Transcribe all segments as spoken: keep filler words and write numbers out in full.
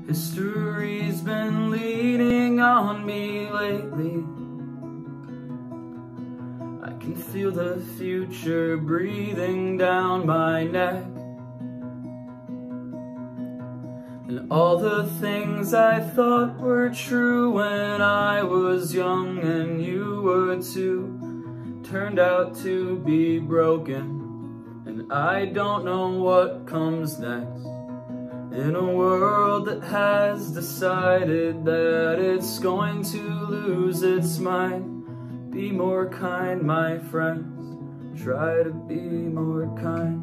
History's been leaning on me lately. I can feel the future breathing down my neck. And all the things I thought were true when I was young and you were too, turned out to be broken. And I don't know what comes next. In a world that has decided that it's going to lose its mind, be more kind, my friends, try to be more kind.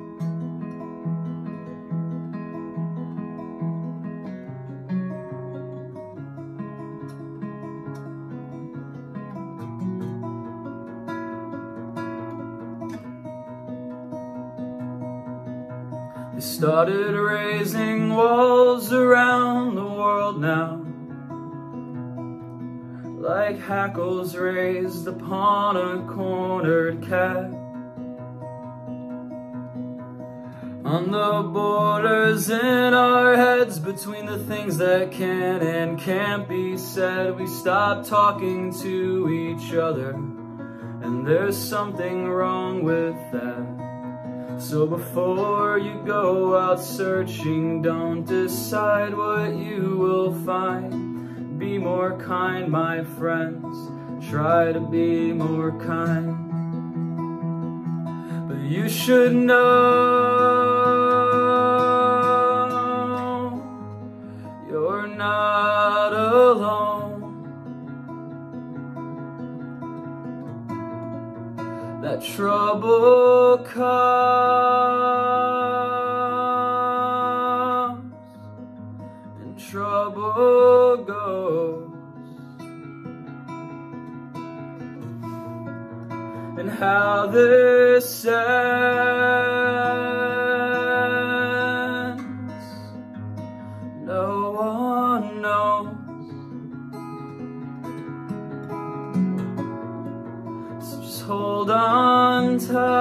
They started raising walls around the world now, like hackles raised upon a cornered cat. On the borders in our heads, between the things that can and can't be said, we stopped talking to each other, and there's something wrong with that. So before you go out searching, don't decide what you will find. Be more kind, my friends, try to be more kind. But you should know you're not alone. That trouble comes and trouble goes, and how this ends, no one knows. So just hold on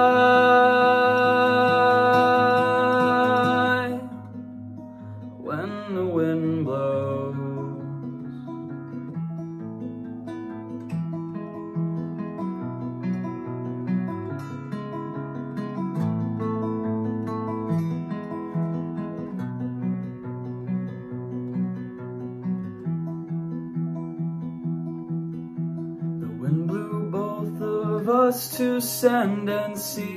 tight when the wind blows. The wind blew both of us to sand and sea,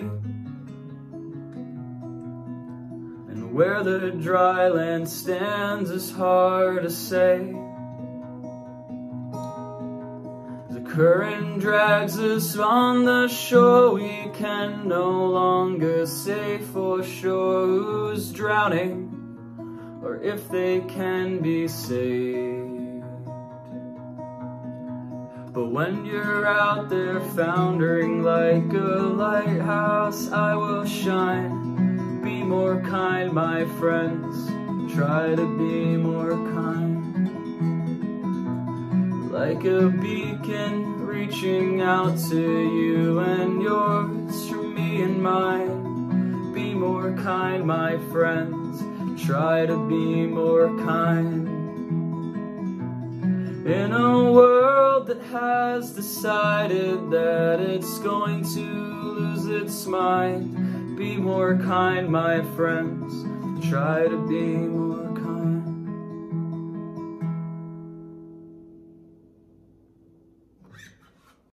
and where the dry land stands is hard to say. The current drags us on the shore, we can no longer say for sure who's drowning or if they can be saved. But when you're out there foundering like a lighthouse, I will shine. Be more kind, my friends, try to be more kind. Like a beacon reaching out to you and yours, from me and mine. Be more kind, my friends, try to be more kind. In a world that has decided that it's going to lose its mind, be more kind, my friends, try to be more kind.